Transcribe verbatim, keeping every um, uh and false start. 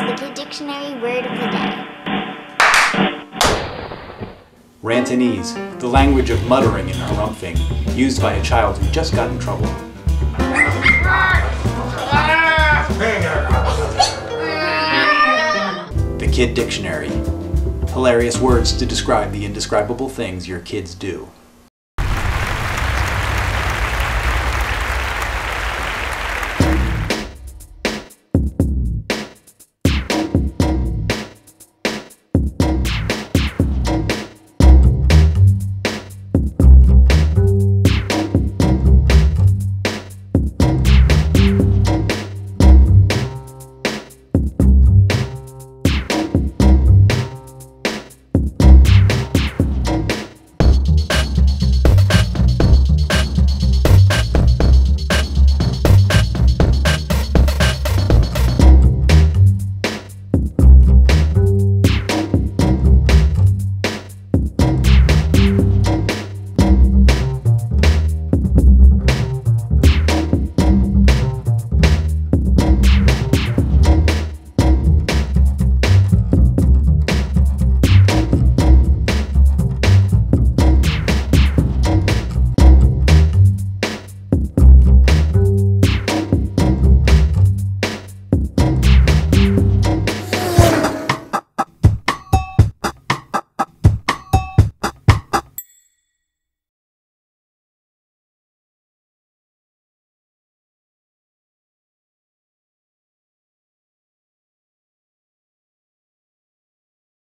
the Kid Dictionary word of the day. Rantonese, the language of muttering and harumphing, used by a child who just got in trouble. The Kid Dictionary. Hilarious words to describe the indescribable things your kids do.